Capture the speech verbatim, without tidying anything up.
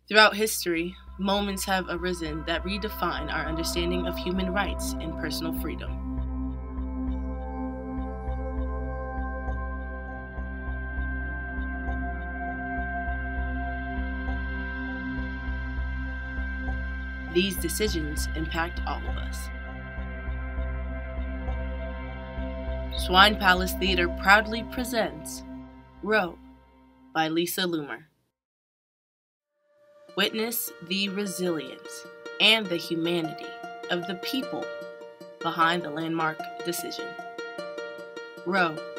Throughout history, moments have arisen that redefine our understanding of human rights and personal freedom. These decisions impact all of us. Swine Palace Theater proudly presents R O E by Lisa Loomer. Witness the resilience and the humanity of the people behind the landmark decision. R O E